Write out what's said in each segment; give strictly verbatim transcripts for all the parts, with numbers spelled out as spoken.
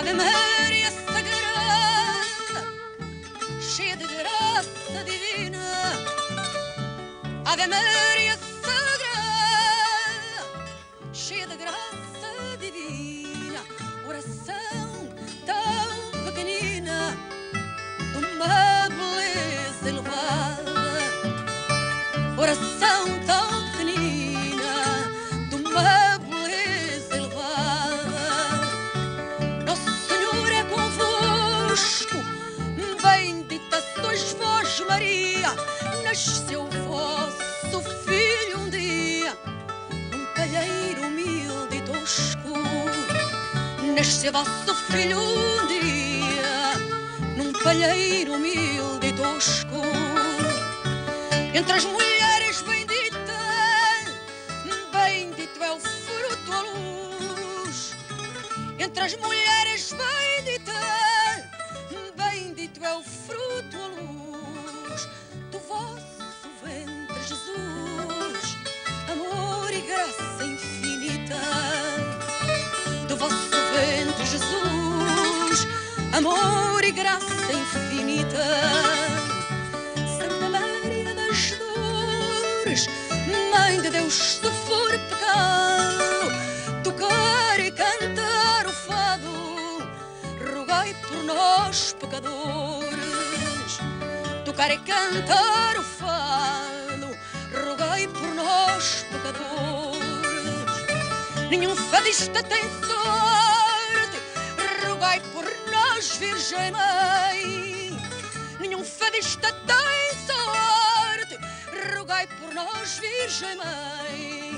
Ave Maria Sagrada, cheia de graça divina. Ave Maria Sagrada, cheia de graça divina. Oração tão pequenina, de uma beleza elevada. Oração tão pequenina, de uma beleza elevada. Nosso Senhor é convosco, bendita sois vós, Maria. Nasceu vosso filho um dia, num palheiro humilde e tosco. Nasceu vosso filho um dia, num palheiro humilde e tosco. Entre as mulheres bendita, bendito é o fruto à luz. Entre as mulheres bendita, bendito é o fruto à luz do vosso ventre, Jesus, amor e graça infinita. Do vosso ventre, Jesus, amor e graça infinita. Santa Maria das Dores, Mãe de Deus, se for pecado tocar e cantar o fado, rogai por nós, pecadores. Tocar e cantar o fado, rogai por nós, pecadores. Nenhum fadista tem sorte, rogai por nós, Virgem Mãe. Nenhum fadista tem sorte, rogai por nós, Virgem Mãe.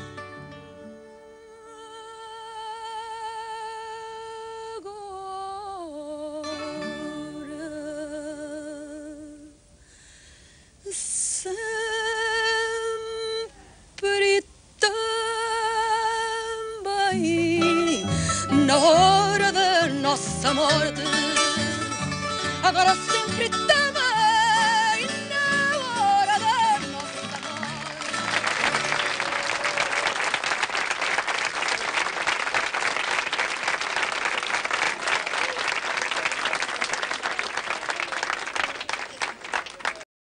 Agora sempre também na hora da nossa morte. Agora sempre também